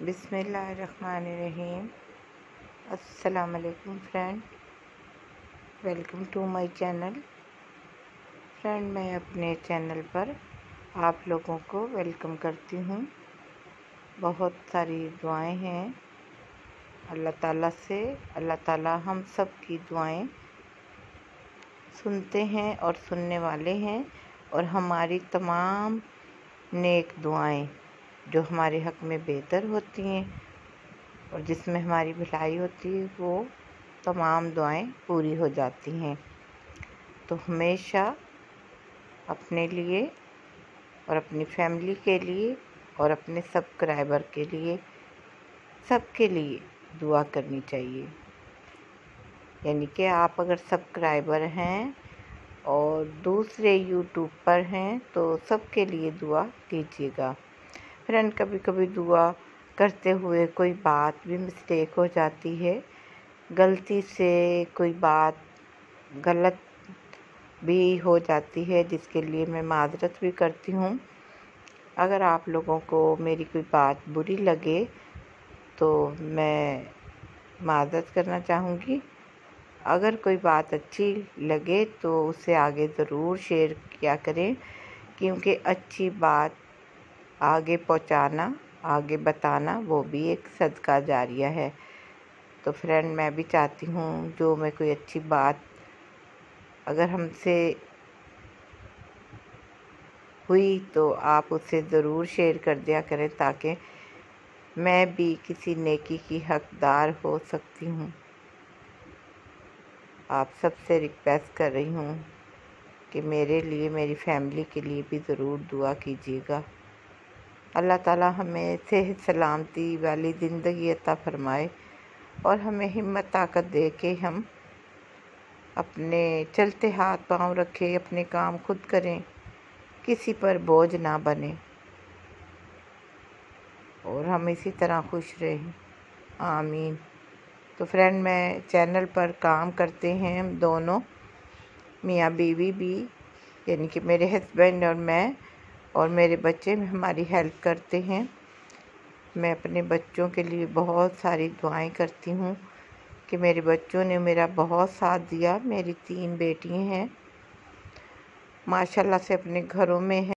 बिस्मिल्लाहिर्रहमानिर्रहीम। अस्सलाम वालेकुम friend, welcome to my channel. Friend, मैं अपने चैनल पर आप लोगों को वेलकम करती हूँ। बहुत सारी दुआएं हैं अल्लाह ताला से। अल्लाह ताला हम सब की दुआएं सुनते हैं और सुनने वाले हैं, और हमारी तमाम नेक दुआएं जो हमारे हक़ में बेहतर होती हैं और जिसमें हमारी भलाई होती है, वो तमाम दुआएं पूरी हो जाती हैं। तो हमेशा अपने लिए और अपनी फैमिली के लिए और अपने सब्सक्राइबर के लिए, सबके लिए दुआ करनी चाहिए। यानी कि आप अगर सब्सक्राइबर हैं और दूसरे यूट्यूब पर हैं तो सबके लिए दुआ कीजिएगा। फ्रेंड, कभी कभी दुआ करते हुए कोई बात भी मिस्टेक हो जाती है, गलती से कोई बात गलत भी हो जाती है, जिसके लिए मैं माज़रत भी करती हूँ। अगर आप लोगों को मेरी कोई बात बुरी लगे तो मैं माज़रत करना चाहूँगी। अगर कोई बात अच्छी लगे तो उसे आगे ज़रूर शेयर किया करें, क्योंकि अच्छी बात आगे पहुंचाना, आगे बताना, वो भी एक सदका जारिया है। तो फ्रेंड, मैं भी चाहती हूँ जो मैं कोई अच्छी बात अगर हमसे हुई तो आप उसे ज़रूर शेयर कर दिया करें, ताकि मैं भी किसी नेकी की हकदार हो सकती हूँ। आप सबसे रिक्वेस्ट कर रही हूँ कि मेरे लिए, मेरी फैमिली के लिए भी ज़रूर दुआ कीजिएगा। अल्लाह ताला हमें सेहत सलामती वाली ज़िंदगी अता फ़रमाए और हमें हिम्मत ताकत दे के हम अपने चलते हाथ पांव रखें, अपने काम खुद करें, किसी पर बोझ ना बने और हम इसी तरह खुश रहें। आमीन। तो फ्रेंड, मैं चैनल पर काम करते हैं हम दोनों, मियाँ बीवी भी, यानी कि मेरे हस्बैंड और मैं, और मेरे बच्चे हमारी हेल्प करते हैं। मैं अपने बच्चों के लिए बहुत सारी दुआएं करती हूँ कि मेरे बच्चों ने मेरा बहुत साथ दिया। मेरी 3 बेटियां हैं, माशाल्लाह से अपने घरों में हैं।